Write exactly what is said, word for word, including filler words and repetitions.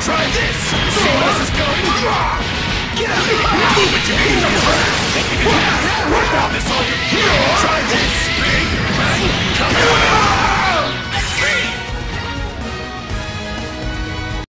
Try this! See where this is going? Get out of here! Move it, you piece of crap!